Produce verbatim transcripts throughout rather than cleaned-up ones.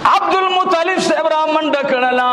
عبدالمطلب سے برا منڈ کڑلا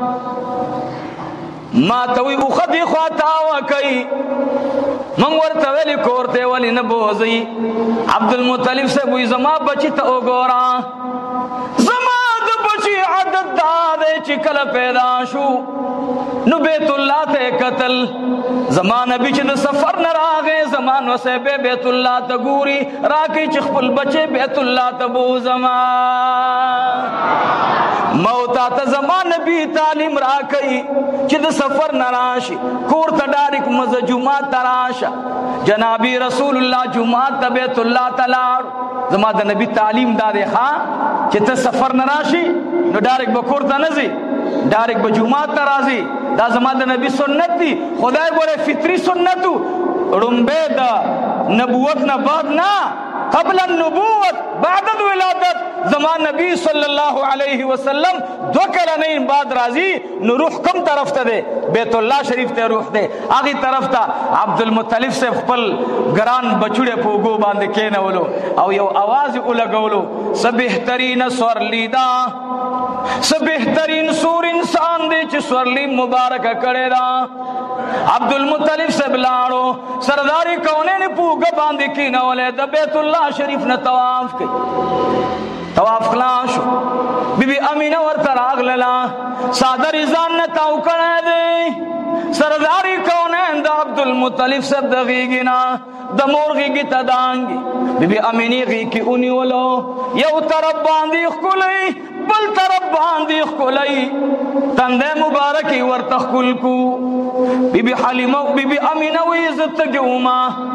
ما توی اخدی خواتاوا کئی منور تولی کورتے ولی نبوزی عبدالمطلب سے بوئی زما بچی تا اگورا زما دا بچی عدد دادے چکل پیدا شو نو بیت اللہ تے قتل زمان نبی چھ دا سفر نراغے زمان وسے بے بیت اللہ تا گوری راکی چخپل بچے بیت اللہ تا بو زمان موتا تا زمان نبی تعلیم راکی چھ دا سفر نراشی کور تا ڈارک مز جمعات تراشا جنابی رسول اللہ جمعات تا بیت اللہ تلار زمان دا نبی تعلیم دادے خواہ چھ تا سفر نراشی نو ڈارک بکور تا نزی ڈارک بجمعات ترازی دا زمان دا نبی سنت دی خدای بولے فطری سنتو رنبے دا نبوت نباد نا قبل النبوت بعد الولادت زمان نبی صلی اللہ علیہ وسلم دو کلنین بعد رازی نو روح کم طرف تا دے بیت اللہ شریف تے روح دے آگی طرف تا عبدالمطلب سے خپل گران بچوڑے پوگو باندے کینولو او یو آواز اولگولو سبہترین سور لیدہ سبہترین سور انسان دے چھ سورلی مبارک کرے دا عبدالمطلب سے بلاڑو سرداری کونے نے پوگا باندے کی نولے دا بیت اللہ شریف نے طواف کی طواف خلاشو بی بی امینہ ورطر آگ للا سادر ازان نے تاو کنے دے سرداری کونے دا عبدالمطلب سے دغیگینا دا مورغی گی تدانگی بی بی امینی غی کی انیولو یو طرف باندی خکلی بل طرف باندی خکلی تندے مبارکی ورتخکل کو بی بی حلیمہ بی بی امینہ ویزت تگیوما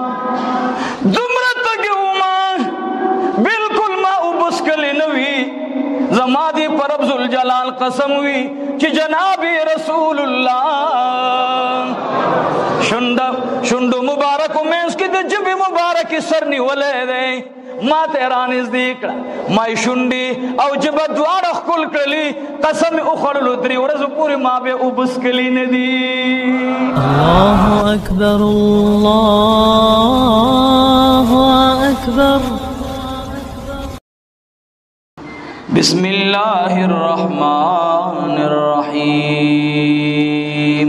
دمرت تگیوما بالکل ما ابسکلی نوی زمادی پر ابز الجلال قسم ہوئی چی جناب رسول اللہ شندہ شندو مبارک میں اس کی جب مبارکی سرنی ولے دے ما تیران ازدیکڑا مائی شنڈی او جب دوار اخکل کلی قسم اخرلو دری ورز پوری ما بے ابس کلی ندی اللہ اکبر اللہ اکبر بسم اللہ الرحمن الرحیم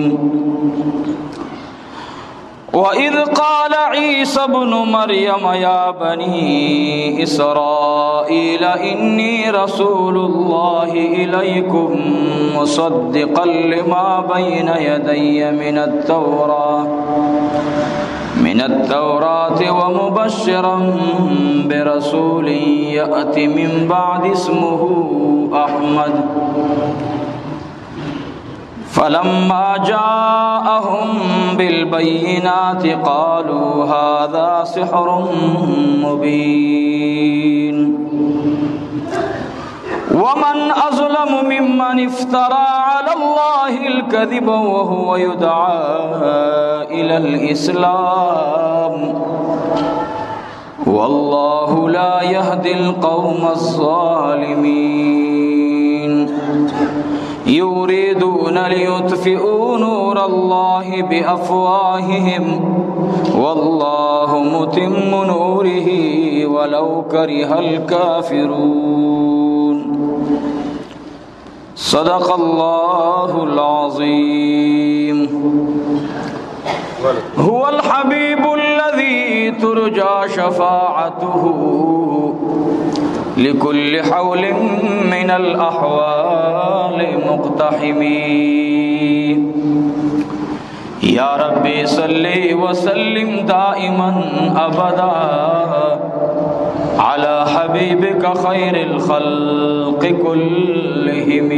وَإِذْ قَالَ عِيسَى ابْنُ مَرْيَمَ يَا بَنِي إِسْرَائِيلَ إِنِّي رَسُولُ اللَّهِ إِلَيْكُمْ مُصَدِّقًا لِمَا بَيْنَ يَدَيَّ مِنَ التَّوْرَاةِ من التوراة ومبشرا برسول يأتي من بعد اسمه أحمد فلما جاءهم بالبينات قالوا هذا سحر مبين ومن أظلم ممن افترى على الله الكذب وهو يدعى إلى الإسلام والله لا يهدي القوم الظالمين يريدون ليطفئوا نور الله بأفواههم والله متم نوره ولو كره الكافرون صدق الله العظيم هو الحبيب الذي ترجى شفاعته لكل حول من الأحوال مقتحمين يا ربي صل وسلم دائما أبدا على حبيبك خير الخلق كلهم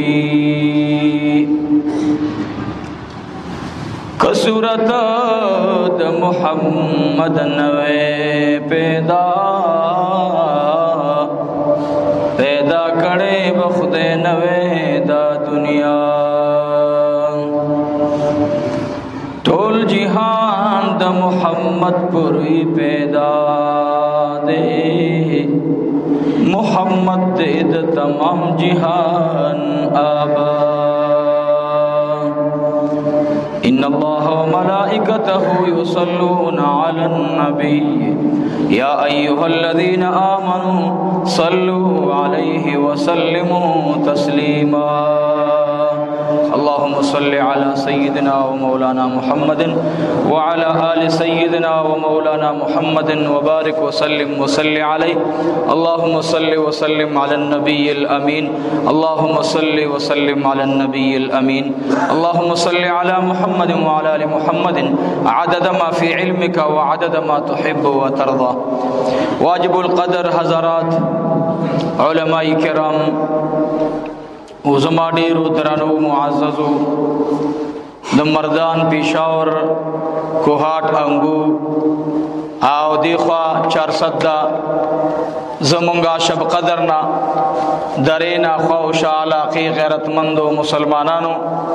کسورت د محمد نوے پیدا پیدا کڑے بخد نوے دا دنیا ٹول جہان د محمد پوری پیدا دے محمد دے د تمام جہان آبا إن الله وملائكته يصلون على النبي يا أيها الذين آمنوا صلوا عليه وسلموا تسليما اللهم صل على سيدنا ومولانا محمد وعلى آل سيدنا ومولانا محمد وبارك وسلم وصل عليه اللهم صل وسلم على النبي الأمين اللهم صل وسلم على النبي الأمين اللهم صل على محمد وعلى آل محمد عدد ما في علمك وعدد ما تحب وترضى واجب القدر حضرات علماء کرام وزما ډیرو درنو معززو د مردان پیشاور کوهاټ انګو او دیخوا چارصد زمونږه شب قدرنا درینا خوش علاقی غیرتمندو مسلمانانو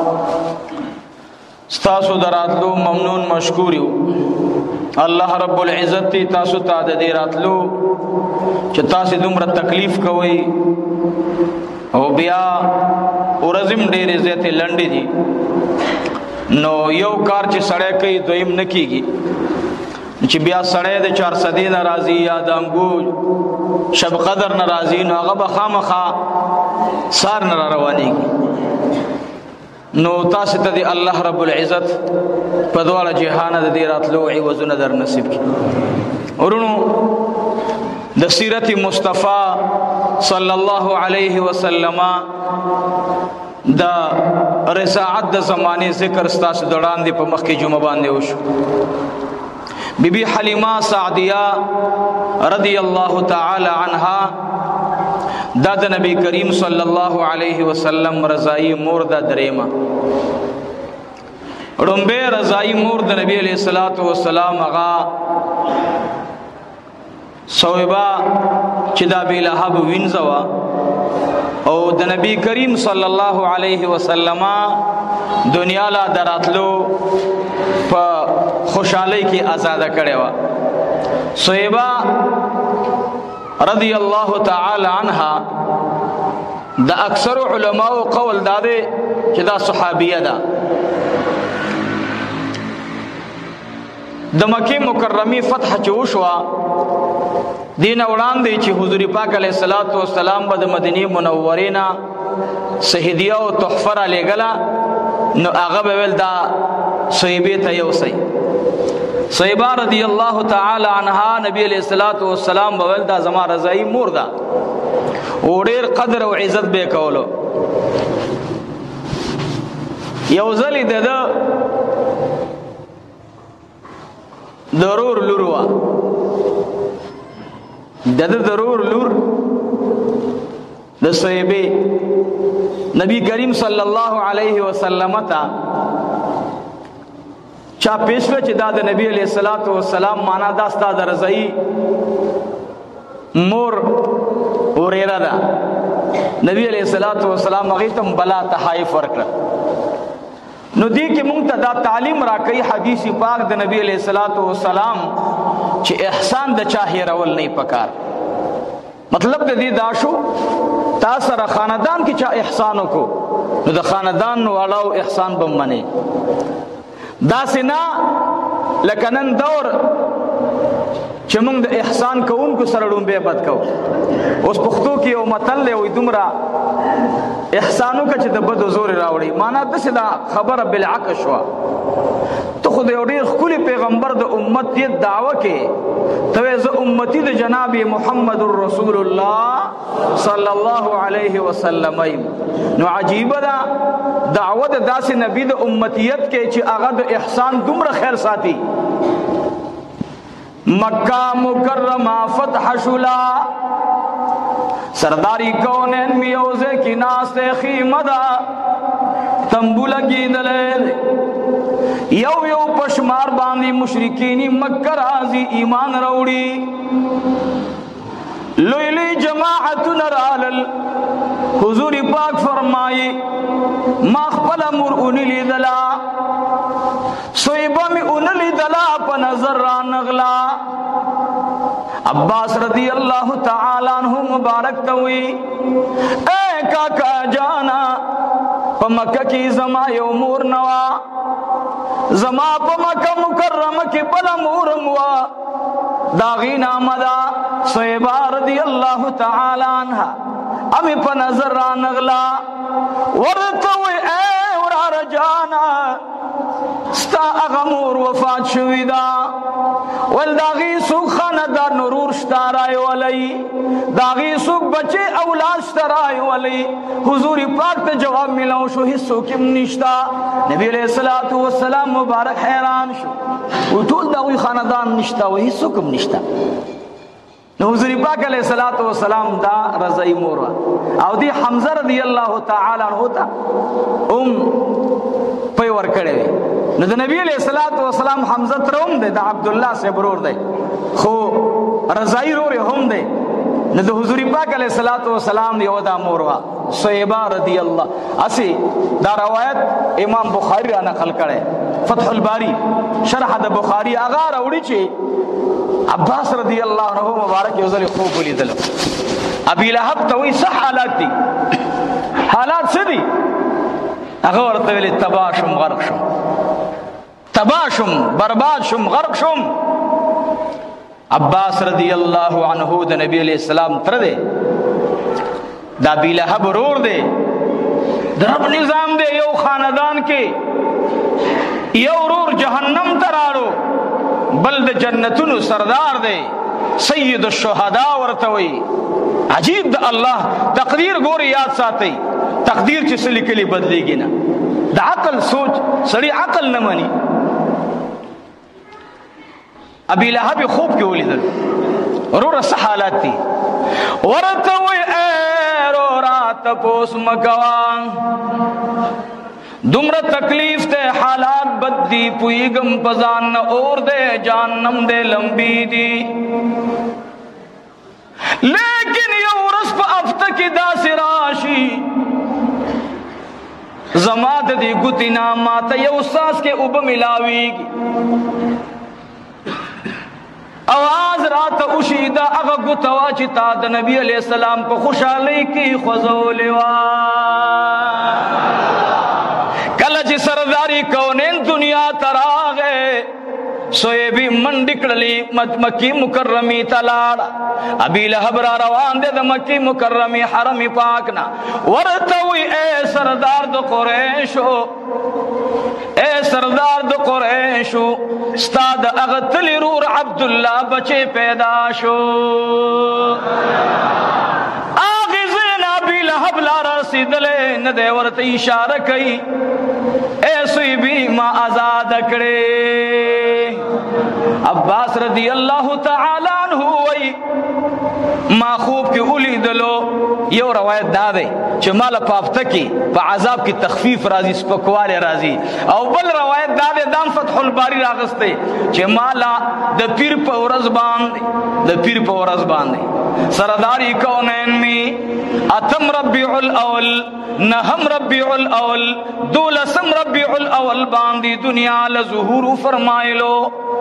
ستاسو دراتلو ممنون مشکوریو الله رب العزت تی تاسو ته د دې راتلو چې تاسو دومره تکلیف کوئ او بیا ورځم ډېرې زیاتې لنډې دي نو یو کار چې سړی کوي دویم نه کېږي چې بیا سړی د چار صدې نه راځي یا د انګو شب قدر نه راځي نو هغه به خامخا سار نه را روانېږي نو تاسو ته د الله رب العزت په دواړه جهانه د دې راتلو عوضونه در نصیب کړي ورونو د سیرت مصطفی صلی الله علیه وسلم دا رساعت د زمانه ذکر ستاسو دړان دی په مخ کې جمعه باندې وشو بی بی حلیمه سعدیه رضی الله تعالی عنها دا د نبی کریم صلی الله علیه وسلم رضای مور د دریمه رومبه رضای مور د نبی علیہ الصلوۃ والسلام هغه صویبا چې دا بی لهب وینځوا او د نبی کریم صلی الله علیه وسلم دنیا لا دراتلو په خوشحالی کې آزاد کړي وا صویبا رضی الله تعالی عنها دا اکثر علماء قول داده چې دا صحابیه ده د مکه مکرمه فتح چوشوا دین وړاندې چې حضور پاک علیه الصلاۃ والسلام به د مدینه منوره نه سهدیه او تحفه را لګلا نو هغه به ول دا صحیبه ته یو صحیح صحیبه رضی الله تعالی عنها نبی علیہ الصلوۃ والسلام بول دا زما رضای مور دا او ډیر قدر او عزت به کولو یو ځلی د ضرور لوروا د ضرور لور د صحیبه نبی کریم صلی الله علیه وسلم ته چا پیشوه چې دا د نبی علیہ الصلوۃ والسلام معنا دا ستاد رضای مور اوریرا دا نبی علیہ الصلوۃ والسلام هغه تم بلا تحائف ورکړه نو دی کې مونږ ته دا تعلیم راکړي حدیث پاک د نبی علیہ الصلوۃ والسلام چې احسان د چا هیرول نه پکار مطلب د دې دا شو تاسو را خاندان کې چا احسان وکړو نو د خاندان والاو احسان به منی دا سنا لکنن دور چې موږ د احسان کوونکو سره ډومبه بد کو اوس پښتو کې یو متل له وې دومره احسانو که چې د بد زور راوړي معنا د څه دا خبره بالعکس شو ته خو د ډېر خولي پیغمبر د امت دې دعوه کې ته زه امتی د جناب محمد رسول الله صلی الله علیه وسلم نو عجیب ده دعوه د داسې نبی د امتیت کې چې هغه د احسان دومره خیر ساتي مکہ مکرمہ فتح شلا سرداری کونین میوزے کی ناس خیمدا تنبو لگی دلے یو یو پشمار باندی مشرکینی مکہ رازی ایمان روڑی لویلی جماعت نرالل حضور پاک فرمائی ما خپل مر اونلی دلا صحیبہ میں انلی دلا پا نظر را نغلا عباس رضی اللہ تعالی عنہ مبارک توی اے کاکا جانا پا مکہ کی زما یو مور نوا زما په مکه مکرمه کې بل مورم وا داغی نامدا صحیبہ رضی اللہ تعالی عنہ امی پا نظر رانغلا ورطوی اے ورار جانا ستا اغمور وفات شویدا والداغی سوک خاندار نرور شتارائی ولی داغی سوک بچے اولاد شتارائی ولی حضور پاک تا جواب ملاو شو حصو کم نشتا نبی علیہ السلام مبارک حیران شو وطول داغی خاندان نشتا و حصو کم نشتا حضور پاک علیہ الصلوۃ والسلام دا رضای مورا او دی حمزہ رضی اللہ تعالی عنہ تا ام پي ور کړي نو د نبی علیہ الصلوۃ والسلام حمزہ تروم دی د عبد الله سے برور دی خو رضای رور هم دی نو د حضور پاک علیہ الصلوۃ والسلام یو دا موروا صہیبہ رضی اللہ اسی دا روایت امام بخاری را نقل کړي فتح الباری شرح د بخاری اغا راوړي چې عباس رضی اللہ عنہ مبارک یوزل خوب لیدل ابی لہب توی صح حالات دی حالات سے دی اغور تولی تباشم غرق شم تباشم برباد شم غرق شم عباس رضی اللہ عنہ دا نبی علیہ السلام تر دے دا ابی لہب رور دے دا رب نظام دے یو خاندان کے یو رور جہنم ترارو بل د جنتونو سردار دے سید الشہداء ورتوی عجیب دا اللہ تقدیر گوری یاد ساتی تقدیر چی سلی کلی بدلی گی نا دا عقل سوچ سڑی عقل نمانی ابی لہب خوب کی ولی دل رو رس حالات تی ورتوی اے رو رات پوس مکوان دمر تکلیف تے حالات بد دی پویگم پزان اور دے جانم دے لمبی دی لیکن یو رسپ افتکی دا سراشی زماد دی گتی نامات یو ساس کے اوب ملاوی گی آواز رات اشیدہ اغا گتوا چتا دا نبی علیہ السلام کو خوشحالی کی خزولوا کلچ سرداری کونین دنیا تراغے سویبی منڈکڑلی مکی مکرمی تلاڑا ابی لہب را روان دے دا مکی مکرمی حرمی پاکنا ورطوی اے سردار دو قریشو اے سردار دو قریشو ستاد اغتلی رور عبداللہ بچے پیدا شو لہب لارا سیدلے ندے ورت اشارہ کئی اے سوی بھی ما آزاد کرے عباس رضی اللہ تعالی عنہ وی ما خوب کی اولی دلو یو روایت دا دے چھ مالا پاپتا کی پا عذاب کی تخفیف رازی سپکوال رازی او بل روایت دا دے دام فتح الباری راغستے چھ مالا دا پیر پا ورز باندے دا پیر پا ورز باندے سرداری کونین میں اتم ربیع الاول نہم ربیع الاول دولسم ربیع الاول باندی دنیا لظہور فرمائے لو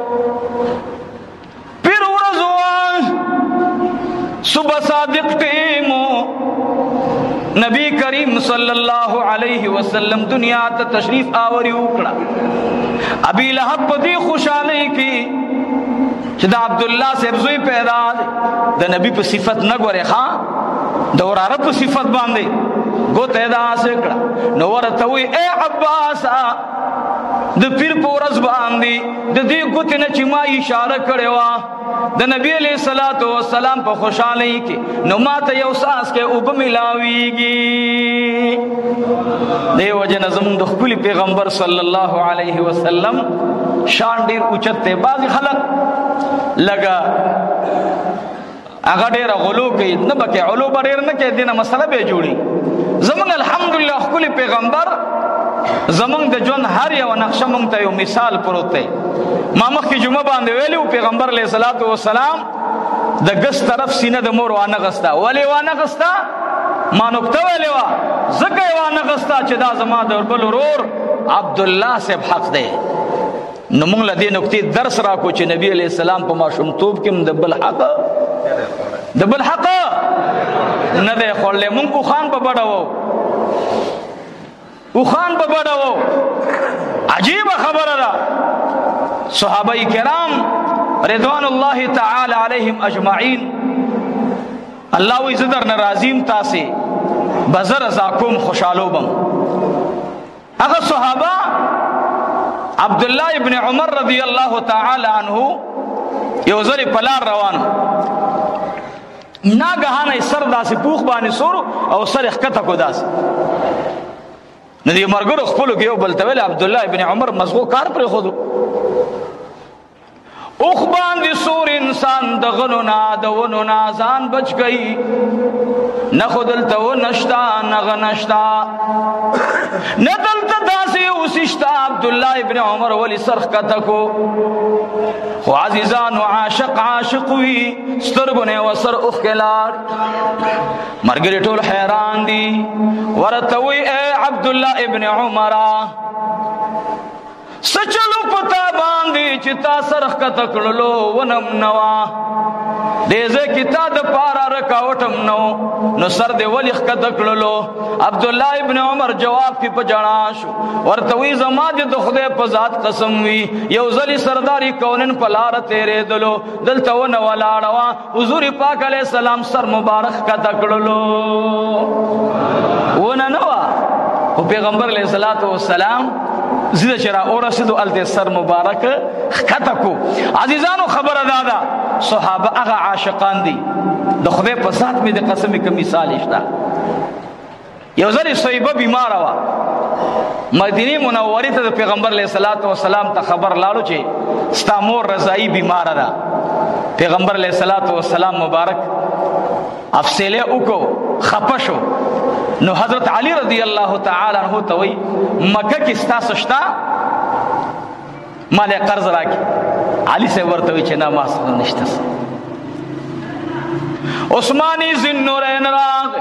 پھر ورزوان صبح صادق ٹیمو نبی کریم صلی اللہ علیہ وسلم دنیا تا تشریف آوری اکڑا ابی لہب پدی خوشحالی کی چدا عبداللہ سے افزوی پیدا دے دا نبی پہ صفت نگورے خان دورارہ پہ صفت باندے گو تیدا سے کڑا نورتوی اے عباسا دا پیر پورز باندی دا دی گوتنا چما اشارہ کرے وا دا نبی علیہ السلام پہ خوشحالی کی نمات یو ساس کے اوب ملاوی گی دے وجہ نظم دخبولی پیغمبر صلی اللہ علیہ وسلم شان دیر اچھتے بعض خلق لگا اگا دیر غلو کی نبکے علو بریر نکے دینا مسئلہ بے جوڑی زمان الحمدللہ خبولی پیغمبر زمان د جون هر یو نقشه مونږ ته یو مثال پروت دی ما مخکې جمعه باندې ویلو پیغمبر علیه الصلاۃ والسلام د ګس طرف سینه د مور وانه غستا ولی وانه غستا ما نقطه ویلې وا زکه وانه غستا چې دا زما د بل ورور عبد الله صاحب حق دی نو مونږ له دې نقطې درس را کو چې نبی علیه السلام په ماشومتوب کې د بل حق د بل حق نه دی خورلې مونږ خو خان په بڑاو او خان په بڑاو. عجیب خبره ده. صحابه کرام رضوان الله تعالی علیهم اجمعین الله وی زدر ناراضیم تاسه بزر زاکم خوشالو بم. هغه صحابه عبد الله ابن عمر رضی الله تعالی عنہ یو ځل په لار روان ناګهانه سر داسې پوخ باندې سور او سر ښکته کو داس ندی مرګرو خپل کې یو بل تویل عبد الله ابن عمر مزغو کار پر خودو اوخ باندې سور انسان د غنو نا د ونو نا ځان بچ گئی نه خودل ته نشتا نه غنشتا نه دلته داسې اوسشتا. عبد الله ابن عمر ولی سرخ کته کو خو عزیزان عاشق عاشق وی سترګونه وسر اوخ کلار مرګری ټول حیران دي ورته وی اے عبد الله ابن عمر سچلو پتا باندې چې تا سرخ کته کړلو ونم نوا دیزه کی تا د پارا رکاوټم نو نو سر دی ولی کته کړلو. عبد الله ابن عمر جواب کی پجانا شو ورته وی زما د خدای په ذات قسم وی یو ځلی سرداری کونن په لار تیرې دلو دلته ونه ولاړوا حضور پاک علیہ السلام سر مبارک کته کړلو ونه نوا او پیغمبر علیہ الصلوۃ والسلام زیده چرا اور رسیدو الته سر مبارک خطا کو. عزیزانو خبر دادا صحابه هغه عاشقان دي د خدای په ذات مې د قسم کې مثال اشتا. یو ځل صحیبه بیمار وا مدینه منوره ته د پیغمبر علیہ الصلوۃ والسلام ته خبر لاړو چې ستا مور رضائی بیمار ده. پیغمبر علیہ الصلوۃ والسلام مبارک افسله وکړو خپشو نو حضرت علی رضی اللہ تعالی عنہ ته وی مکه کې ستا سشتا مال قرض راکی. علی سے ورته وی چې نه ما سره نشته. عثمانی ذوالنورین راغ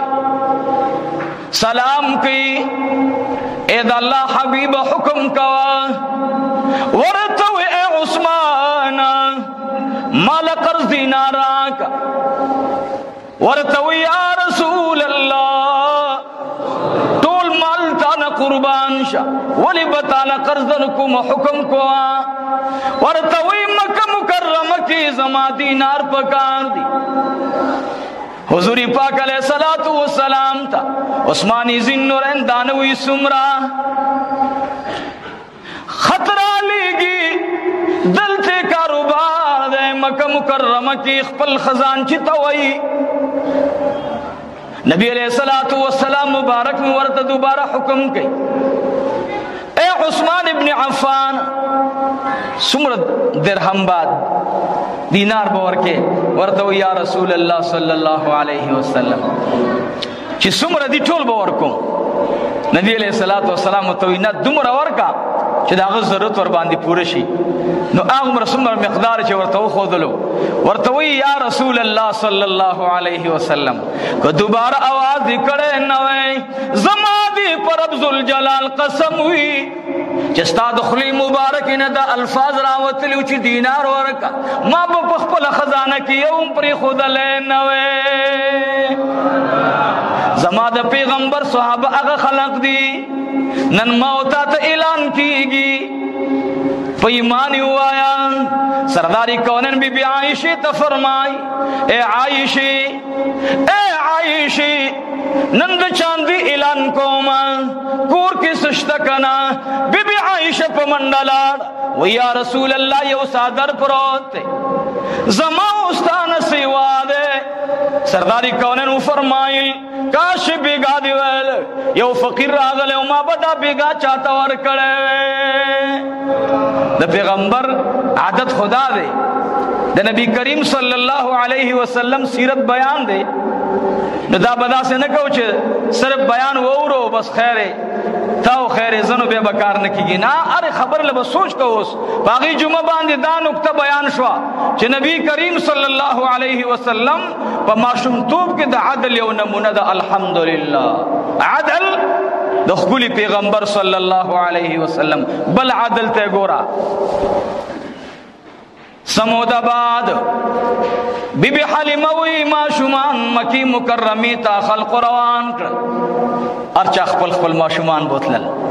سلام کی اے د الله حبیب حکم کوا ورته وی اے عثمان مال قرض دینار راک ورته وی یا رسول الله ټول مال تانا قربان شا ولی بتانا قرضن کوم حکم کو ورته وی مکه مکرمه کی زما دینار پکار دی. حضور پاک علیہ الصلوۃ والسلام تا عثمانی ذوالنورین دانوی سمرا خطرہ لیگی دلتے کاروبار دے مکہ مکرمہ کی خپل خزانچی توئی. نبی علیہ الصلوۃ والسلام مبارک میں ورته دوبارہ حکم کی اے عثمان ابن عفان سمر درہم بعد دینار باور کے ورته یا رسول اللہ صلی اللہ علیہ وسلم چې سمر دی ټول باور کوم. نبی علیہ الصلوۃ والسلام ته وینا دومره ورکا چې دا غو ضرورت ور باندې پوره شي. نو هغه رسول مقدار چې ورته خودلو ورته وی یا رسول الله صلی الله علیه وسلم کو دوباره आवाज کړه نه وای زما دی پر رب ذل جلال قسم وی چې استاد خلی مبارک نه دا الفاظ راوتلی چې دینار ورکا ما په خپل خزانه کې یوم پر خودل نه وای. زما د پیغمبر صحابه هغه خلق دي نن موت ته اعلان کیږي په ایمان وایا. سرداری کونن بی بی عائشہ ته فرمای اے عائشہ اے عائشہ نند چاندی اعلان کوما کور کې سشت کنا. بی بی عائشہ په منډلاړ و یا رسول الله یو صادر پروت زما استاد سیوا ده. سرداری کونن فرمایل کاش بیگا دی ویل یو فقیر راغله او ما بدا بیگا چاته ور کړه. د پیغمبر عادت خدا دے د نبی کریم صلی اللہ علیہ وسلم سیرت بیان دے نو دا بدا سے نہ کہو چې صرف بیان وورو بس خیر تاو خیر زنو بے بکار نکیږي نه اره خبر له سوچ کو اوس باغی جمعه باندې دا نقطه بیان شو چې نبی کریم صلی اللہ علیہ وسلم په معصومتوب کې د عدل یو نمونه ده. الحمدللہ عدل د خپل پیغمبر صلی اللہ علیہ وسلم بل عدل ته ګورا. سمود آباد بی بی حلیمہ وی ما شمان مکی مکرمی تا خلق روان کړ ارچا خپل خپل ما شمان بوتلل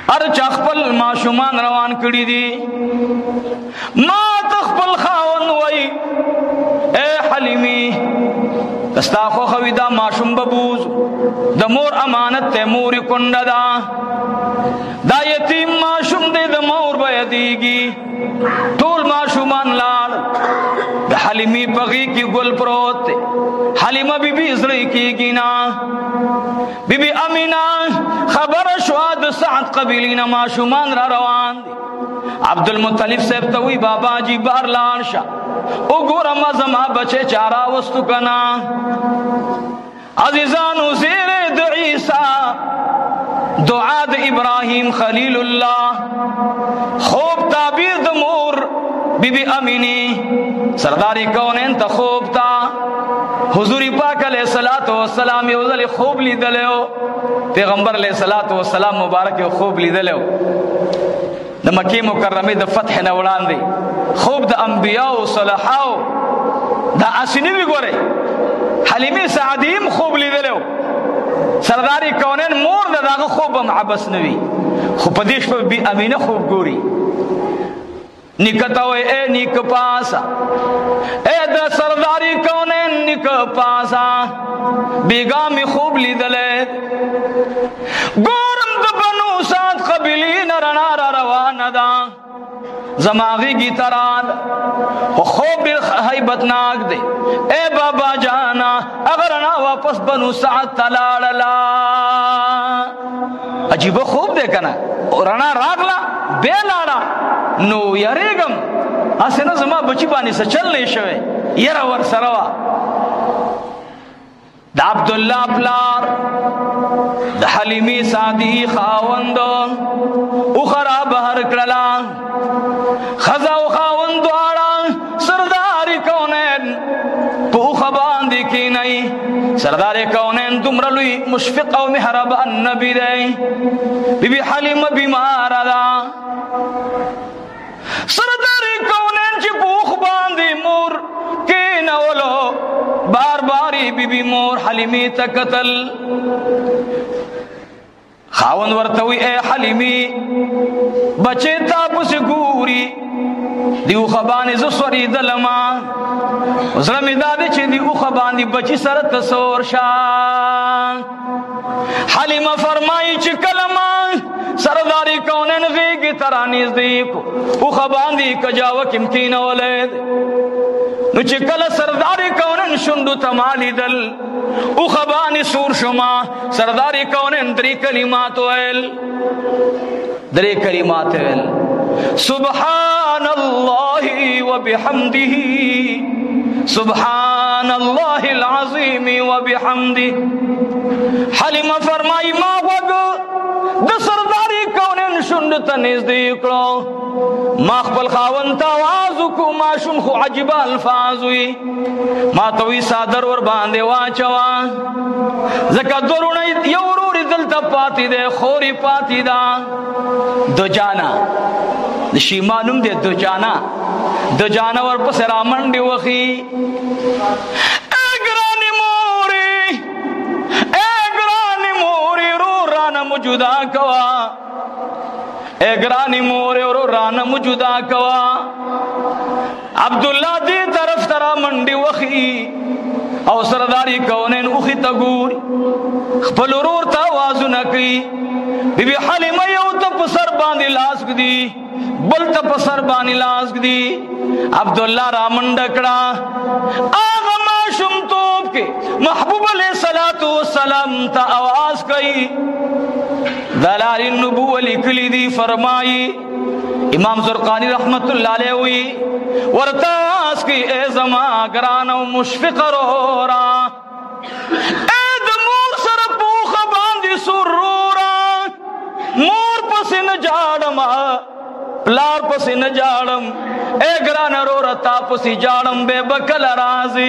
ار چخپل ماشومان روان کړی دي ما تخپل خاون وای اے حلیمی استا خو خویدا ماشوم ببوز د مور امانت ته مور کونډه دا دا یتیم ماشوم دې د مور بيدیږي ټول ماشومان لاړ د حلیمی پغی کی ګل پروت حلیمه بی بی زړی کیږي نا بی بی امینا خبر شو د سعد قبیلینا ماشومان را روان دي عبد المطلب صاحب ته وی بابا جی بار لاړ شه وګوره ما زما بچي چارا وستو کنا عزیزانو زیر د عیسی دعا د ابراهیم خلیل الله خوب تعبیر د مور بی بی امینی سرداری کونین ته خوب تا حضور پاک علیہ الصلوۃ والسلام یو ځل خوب لیدلو پیغمبر علیہ الصلوۃ والسلام مبارک خوب لیدلو د مکه مکرمه د فتح نه وړاندې خوب د انبیاء او صالحاو دا اسنی وی ګوره حلیمه سعدیم خوب لیدلو سرداری کونین مور دغه خوب هم عبس نوی خو پدیش په بی امینه خوب ګوري نکتاوے اے نک پاسا اے د سرداری کونین نک پاسا بیگامی خوب لیدلے گورم د بنو سعد قبیلین رنا را روان دا زماغی گی تران خوب بالحیبتناک دے اے بابا جانا اگر انا واپس بنو سعد تلالا عجیب خوب دے کنا رنا راگلا بے لاڑا نو یریگم اسنه زما بچی باندې څه چل نه شوی یره ور سروا د عبد الله پلار د حلیمی سعدی خاوند او خراب هر کړلا خزا او خاوند واړه سردار کونین په خبان دي کی نه سردار کونین دومره لوی مشفق او مهربان نبی دی بی بی حلیمه بیمار ده سرداری کونین چی پوخ باندی مور کی نولو بار باری بی بی مور حلیمی تکتل خاون ورتوی اے حلیمی بچے تاپس گوری دیو خبانی زسوری دلما زرمی دادی چی دیو خبانی بچی سر تصور شان حلیمہ فرمائی چی کلمہ سرداری کونین غیگی ترانیز دیکو او خباندی کجاو کمکین ولید نو چکل سرداری کونین شندو تمالی دل او خبانی سور شما سرداری کونین دری کلمات ویل دری کلمات ویل سبحان اللہ و بحمده سبحان اللہ العظیم و بحمده حلیمہ فرمائی ما وگو د سرداری کونین شند ته نږدې کړو ما خپل خاوند ته आवाज وکړو ماشوم خو عجیب الفاظ وي ما ته وی صادر ور باندې واچوا زکه درونه یو ورور دلته پاتې ده خوري پاتې ده دو جانا د شیمانوم دې دو جانا دو جانا ور پس را منډي وخی اګرانی موري اګرانی موري رو رانه موجودا کوا اګرانی موري رو رانه موجودا کوا عبدالله دې طرف ترا منډي وخی او سرداری کونین اوخی تگور خپل ورور تا آوازونه کوي بی بی حلیمه یو ته په سر باندې لاس کدي بل ته په سر باندې لاس کدي عبدالله را منډه کړه هغه ماشوم توپ کې محبوب علیہ الصلوۃ والسلام ته आवाज کوي دلال النبوة لیکلی دی فرمائی امام زرقانی رحمت اللہ علیہ ہوئی ورتاس کی اے زمان گرانو مشفق رورا اے دمور سر پوخ باندی سرورا مور پسن جاڑم پلار پسن جاڑم اے گران رورا تا پسی جاڑم بے بکل رازی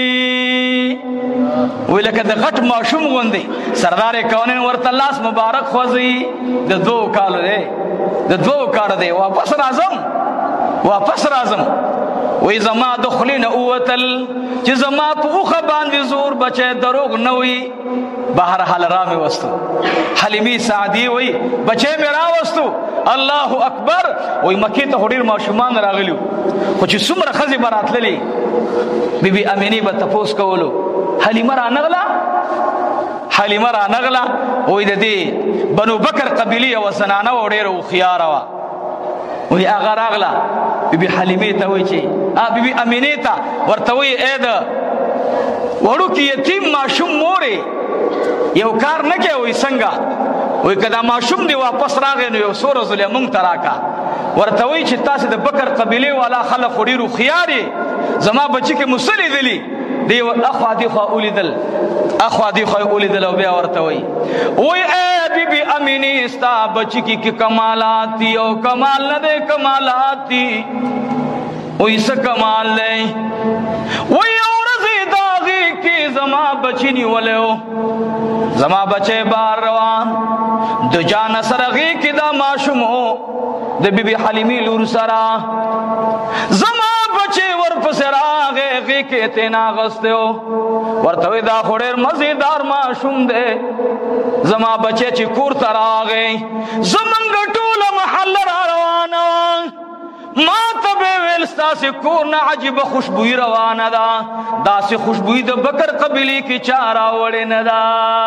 وی لکه د غټ ماشوم غوندي سردار کونین ورته لاس مبارک خوځي د دوه کال دی د دوه کال دی واپس راځم واپس راځم وی زما دخلین اوتل چې زما په اوخه باندې زور بچه دروغ نه وي بهر حال را مې وستو. حلیمی سعدی وی بچه مې را وستو. الله اکبر. وی مکې ته ډېر ماشومان راغلیو خو چې څومره ښځې به راتللې بی بی امینې به تپوس کولو حلیمه را نغله حلیمه را نغله. وی د دې بنو بکر قبیلې یوه زنانه وه ډېره هوښیاره وه. وی هغه راغله بی بی حلیمې ته وی چې بی بی امینې ته ورته وی ای د وړوکي یتیم ماشوم مورې یو کار نه کوې. وی څنګه؟ وی که دا ماشوم دی واپس راغی نو یو څو ورځو له موږ ته راکړه. ورته وی چې تاسې د بکر قبیلې والا خلک خو ډېر هوښیار یې زما بچي کې مو څه لیدلي دی اخوا دېخوا ولیدل اخوا دېخوا یې ولیدل او بیا ورته وی وی ای بی بی امینې ستا بچي کې کمالات دي او کمال نه دی کمالات دي. وی څه کمال دی؟ وی یو ورځې د هغې کې زما بچي نیولی و زما بچی بار روان د جانه سره هغې کې دا ماشوم و د بی بی حلیمې لور سره زما بچی ورپسې راغی هغې کې یې تېنه اغستی و. ورته وی دا خو ډېر مزېدار ماشوم دی. زما بچی چې کور ته راغی زمونږ ټوله محله را روانه وه. ما ته به ویل ستاسې کور نه عجیبه خوشبویي روانه ده. داسې خوشبویي د بکر قبیلې کې چا راوړې نه ده.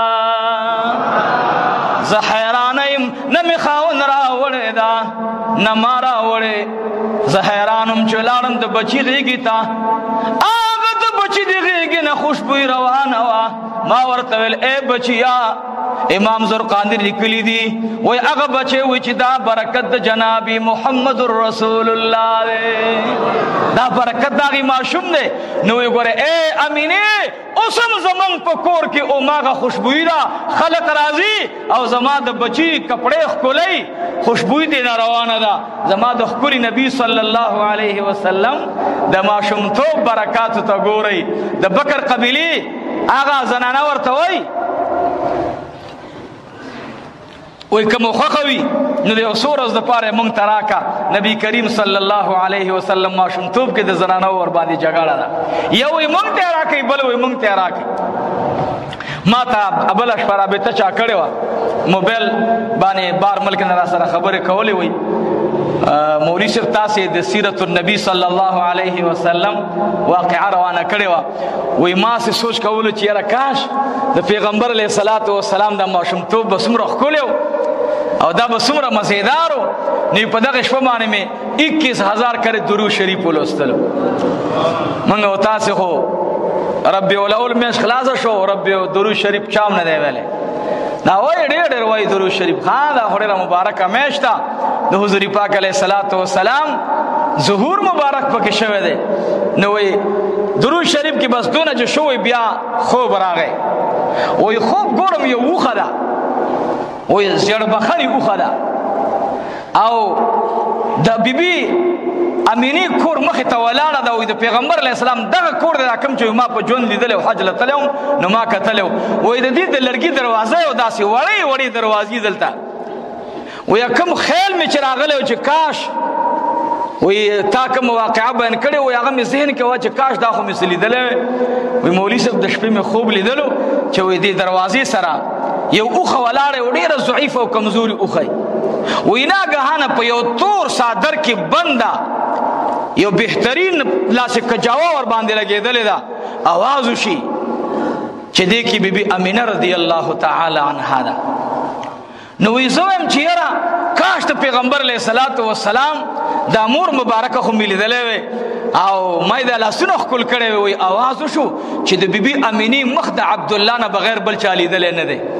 زه حیرانه یم نه مې خاوند راوړې ده نه ما راوړې. زه حیران یم چې لاړم د بچي غېږې ته هغه د بچي د غېږې نه خوشبویي روانه وه. ما ورته ویل ای بچیا امام زرقاندی لیکلی دی وی هغه بچی وی چې دا برکت د جناب محمد رسول الله دی دا برکت د هغې ماشوم دی. نو وی ګوره ای امینې اوس هم زمونږ په کور کې هماغه خوشبویي ده خلک راځي او زما د بچي کپړې ښکلوي خوشبویي دې نه روانه ده. زما د ښکلي نبي صلی الله علیه وسلم د ماشومتوب برکاتو ته ګورئ. د بکر قبیلې هغه زنانه ورته وایي وی که مو خوښه وي نو د یو څو ورځو دپاره موږ ته راکړه. نبي کریم صلی الله علیه وسلم ماشومتوب کې د زنانو ورباندې جګړه ده. یو وی موږ ته یې راکوي بل وی موږ ته یې راکوي. ما ته بله شپه رابطه چا کړې وه موبایل باندې بار ملک نه را سره خبرې کولې وی مولوي صاحب تاسې د سیرت النبي صلی الله علیه وسلم واقعه روانه کړې وه. وی ما سې سوچ کولو چې یاره کاش د پیغمبر علیه الصلاة والسلام د ماشومتوب به څومره ښکلی و او دا به څومره مزېدار و. نو په دغه شپه باندې مې اکیس هزار کرې درود شریف ولوستلو. موږ او تاسې خو ربیع الاول میاشت خلاصه شو ربیع درود شریف چام نه دی ویلی. دا وایي ډېر ډېر وایي درود شریف. ها دا خو ډېره مبارکه میاشت ده د حضور پاک علیه الصلاة والسلام ظهور مبارک پکې شوی دی. نو وایي درود شریف کې بس دونه چې شوی بیا خوب راغی. وایي خوب ګورم یو اوښه ده وایي زیړبخنې اوښه ده او د بیبي امینې کور مخې ته ولاړه ده. وایي د پیغمبر علیه السلام دغه کور دی دا کوم چې ما په ژوند لیدلی و حج له تلی وم نو ما کتلی و. وایي د دې د لرګي دروازه یو داسې وړې وړې دروازې دلته وایي کوم خیال مې چې راغلی و چې کاش وایي تا کوم واقعه بیان کړې وایي هغه مې ذهن کې وه چې کاش دا خو مې څه لیدلی وی. وایي مولوي صاحب د شپې مې خوب لیدلو چې وایي دې دروازې سره یو اوښه ولاړه و ډېره ضعیفه او کمزوري اوښه وایي ناګهانه په یو تور څادر کې بنده یو بهترین لاسې کجاوه ورباندې لګېدلې ده اواز وشي چې دې کې بی بی امینه رضی الله تعالی عنها ده. نو وایي زه وایم چې یاره کاش د پیغمبر علیه الصلاة والسلام دا مور مبارکه خو مې لیدلی وی او ما یې دا لاسونه ښکل کړی وی. اواز وشو چې د بی بی امینې مخ د عبدالله نه بغیر بل چا لیدلی نه دی.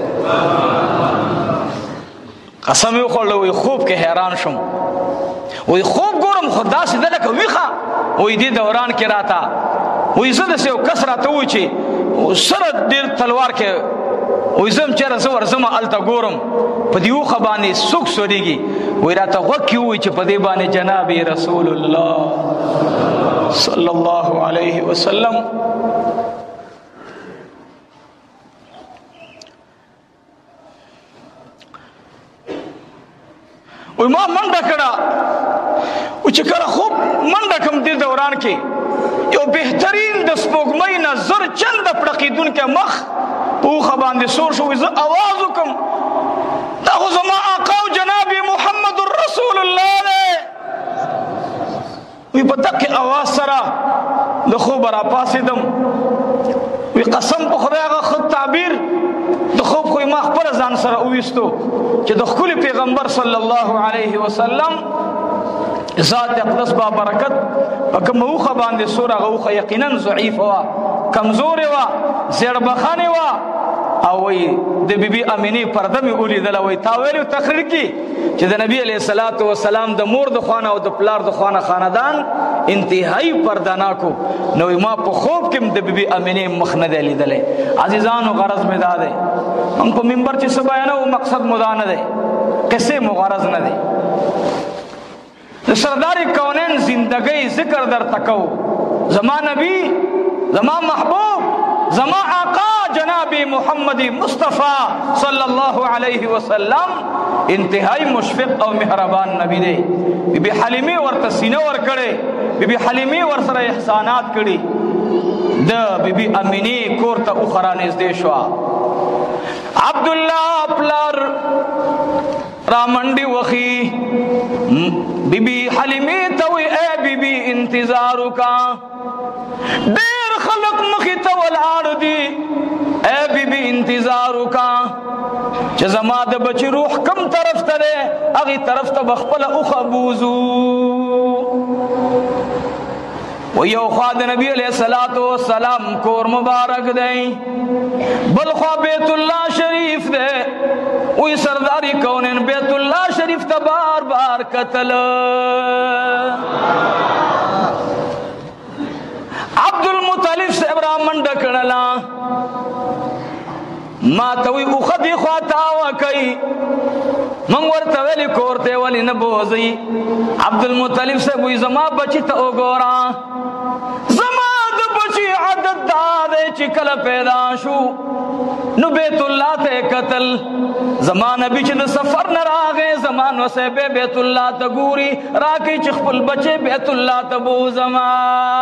قسم یې وخوړله وی خوب کې حیران شوم. وی خوب ګورم خو داسې ده لکه ویښه. وی دې دوران کې راته وی زه داسې یو کس راته وی چې سره ډېر تلوار کې وی زه هم چېرې زه ورځم هلته ګورم په دې اوښه باندې څوک سورېږي. وی راته غوږ کې ووایي چې په دې باندې جناب رسول الله صلی الله علیه وسلم وی ما منډه کړه چې کله خوب منډه کوم دې دوران کې یو بهترین د سپوږمۍ نه زر چنده پړقېدونکی مخ په اوښه باندې سور شو. زه اواز وکړم دا خو زما آقا او جناب محمد رسول الله دی. وی په دقې اواز سره د خوبه راپاڅېدم. وی قسم په خدای هغه ښه تعبیر د خوب خو ما خپله ځان سره وویستو چې د ښکلي پیغمبر صلی الله علیه وسلم ذات اقدس با برکت په کومه اوښه باندې سور هغه اوښه یقینا ضعیفه وه، کمزورې وه، زیړبخنې وه. او وی د بی بی امینې پرده مې ولیدله. وی تا ویلي تقریر کې چې د نبي علیه الصلاة وسلام د مور د خوانه او د پلار د خوانه خاندان انتهایی پردهناکو. نو ما په خوب کې د بی بی امینې مخ نه دی لیدلی. عزیزانو غرض مې دا دی موږ په منبر چې څه بیانوو مقصد مو دا نه دی، قصې مو غرض نه دی. د سردار کونین زندگی ذکر در تکو زما نبی زما محبوب زما آقا جناب محمد مصطفیٰ صلی اللہ علیہ وسلم انتہائی مشفق او مہربان نبی دے. بی بی حلیمی ورته سینه ور کړي، بی بی حلیمی ور سره احسانات کړي. د بی بی امینی کور ته اخرا نږدې شو. عبدالله پلار رامنډي وخی بی بی حلیمی ته وی اے بی بی انتظار وکا، ډیر خلق مخې ته ولاړ دي، اے بی بی انتظار وکا چې زما د بچی روح کم طرف ته دی هغې طرف ته به خپله اوښه بوزو. و یو خوا د نبی علیہ الصلوۃ والسلام کور مبارک دی، بل خوا بیت الله شریف دی. وی سرداری کونین بیت الله شریف ته بار بار کتل. عبدالمطلب صاحب را منډه کړله، ما ته وی اوښه دې خوا تاوه کوي. موږ ورته ویلې کور ته ولې نه بوځئ؟ عبدالمطلب صاحب وی زما بچي ته وګوره، زما د بچي عادت دا دی چې کله پیدا شو نو بیت الله ته کتل. زما نبی چې د سفر نه راغی زما نصیبې بیت الله ته ګوري، راکئ چې خپل بچی بیت الله ته بوځما.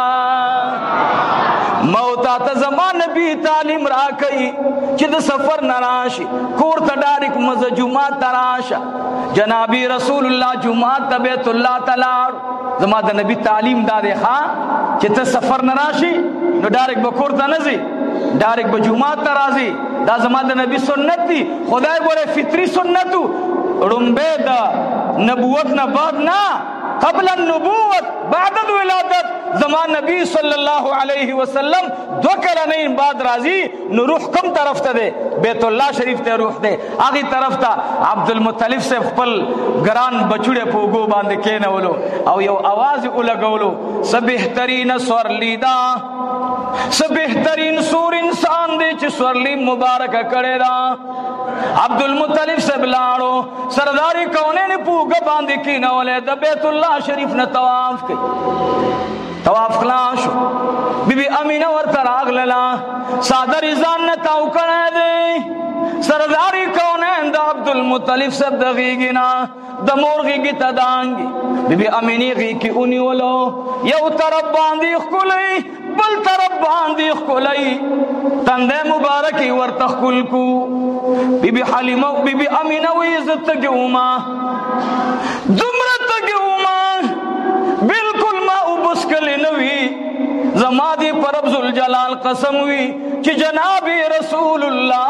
موتا ته زما نبی تعلیم راکئ چې د سفر نه راشي کور ته ډایرک مزه جمعه ته راشه. جنابی رسول الله جمعه ته بیت الله ته لاړ. زما د نبی تعلیم دا دی ښه چې ته سفر نه راشي نو ډایرک به کور ته نه ځي، ډایرک به جمعه ته راځي. دا زما د نبی سنت دی. خدای ګوره فطری سنتو ړومبی د نبوت نه بعد نه، قبل النبوت بعد الولادت زما نبی صلی اللہ علیہ وسلم دو کلنین بعد راضی نو روح کم طرف تا دے؟ بیت اللہ شریف تے روح دے آگی طرف تا. عبدالمطلب سے خپل گران بچوڑے پوگو باندے کینولو او یو آواز اولگولو، سبہترین سور لیدہ سبہترین سور انسان دے چی سورلی مبارک کرے دا. عبدالمطلب سے بلاڑو سرداری کونین پوگا باندے کینولے دا بیت اللہ شریف نے طواف کی. طواف خلاشو بی بی امینہ ورطا راغ للا سادر ازان نتاو کنے دے. سرداری کونین دا عبدالمطلب سے دغیگینا دا مور غیگی تا دانگی. بی بی امینی غیگی انی ولو یو طرف باندی خکلی بل طرف باندی خکلی تندے مبارکی ورطا خکل کو. بی بی حلیمہ بی بی امینہ ویزت تگیوما دمرت تگیوما بالکل ما ابسکلی نوی زمادی پر رب ذوالجلال قسم وی چی جناب رسول اللہ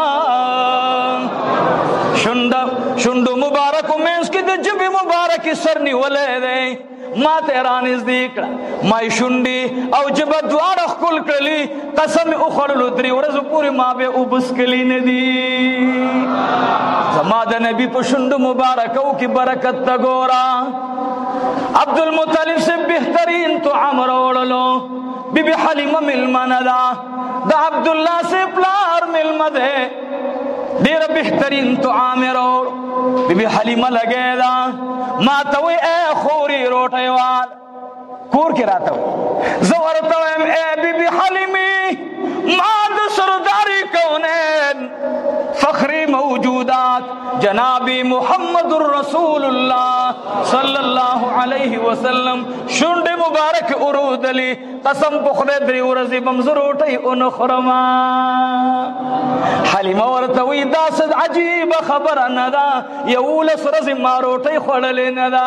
شنڈا شنڈو مبارک میں اس کی دے جب مبارک سرنی ولے دے ما تیرانیز دیکھا مائی شنڈی او جب دوار اخکل کلی قسم اخڑلو دری ورزو پوری ما بے ابسکلی ندی. زماد نبی پو شنڈو مبارکو کی برکت تگورا. عبدالمطلب سے بہترین تو عمر اوڑلو بی بی حلیمہ ملمن دا دا عبداللہ سے پلار ملمد ہے دیر بہترین تو عامر اوڑ. بی بی حلیمہ لگے دا ما توی اے خوری روٹے وال کور کی راتا ہوئی زورتا ہوئی اے بی بی حلیمی ما دا سرداری کونین فخری موجودات جنابی محمد الرسول اللہ صلی اللہ علیہ وسلم شنڈ مبارک ارود علی قسم پخدے دری ورزی بمزر اٹھئی ان خرما حلیمہ ورطوی دا صد عجیب خبر ندا یولس رزی مارو اٹھئی خوڑلی ندا